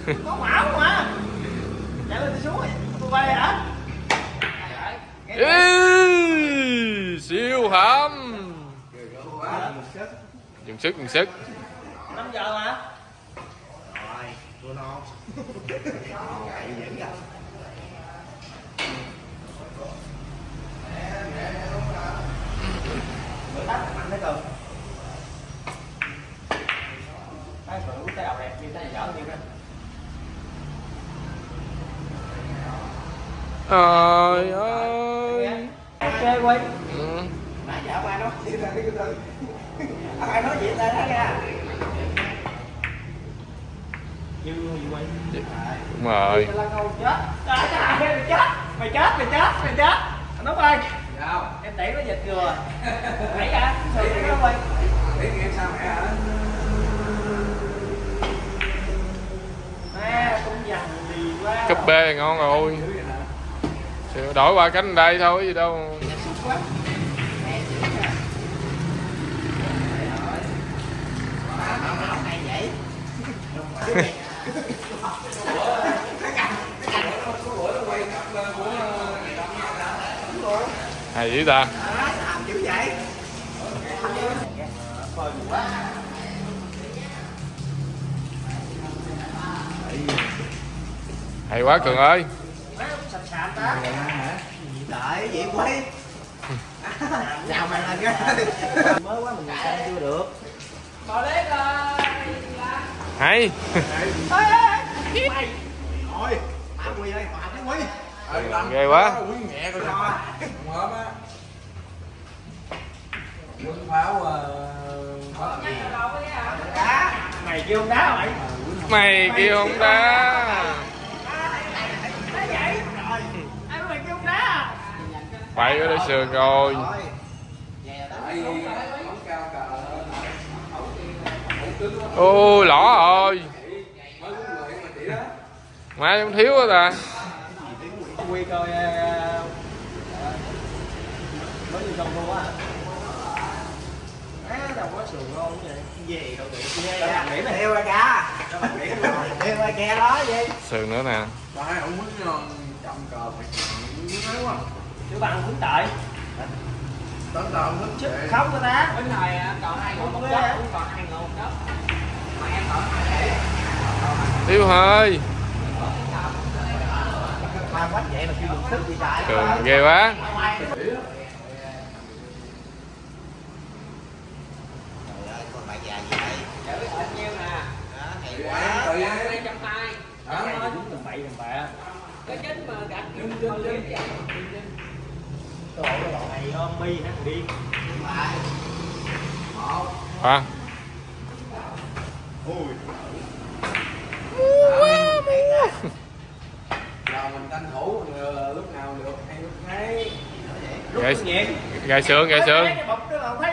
Có mão mà. Chạy lên đi xuống tôi bay hả? Siêu hầm. Dùng sức 5 giờ mà. Rồi, tôi non. Bữa tắt mạnh thế Cường. Cái bữa cái đầu đẹp như thế này dở như thế. Trời ơi. Ok quay. Nãy giờ ai nói chuyện ra cái từ. Ai nói chuyện ra đó nha. Như gì quay. Đúng rồi. Chết. Mày chết. Đúng ơi. Em đẩy nó dịch rồi. Đẩy ra. Đẩy nó quay. Đẩy em sao mẹ hả? Mẹ cũng dằn gì quá. Cấp B ngon rồi. Đổi qua cánh đây thôi gì đâu. Hay dữ ta. Hay quá Cường ơi. Đợi vậy quay. Chào mày lên cái. Mới quá mình xem chưa được. Hay. Mày. Thôi, bà Quy ơi, bà cái Quy. Ghê quá. Quy mẹ coi cho. Ngớm á. Quân pháo đá. Mày kêu không đá mày. Mày kêu không đá. Ai mày kêu không đá. Phải ở đây sườn rồi. Ô lỏ rồi. Má không thiếu quá ta. Quy coi mới đi xong thua á. Đâu có sườn ngon vậy. Gì đâu được. Nghĩ là heo ra cá. Heo ra ke đó gì. Sườn nữa nè. Ba hai ông muốn chậm cờ mày nói quá. Chứ bằng cũng tệ. Tấn tầm hết Chứ không người ta. Bên này còn 2 ngọn một chốc, cũng còn 2 ngọn một chốc. Mà em còn 2 Tiêu hơi. Mà quách vậy mà kêu dùng sức gì chạy. Cường ghê quá. Con bạc già gì đây? Chở biết bao nhiêu nè. Hay quá. Tự 220. Đó, đúng tầm bậy tầm bạ. Cái chính mà gạch Cái bộ này ôm mi hả đi. À. Ui. Giờ mình tranh thủ lúc nào được hay lúc nấy. Gài xương. Thấy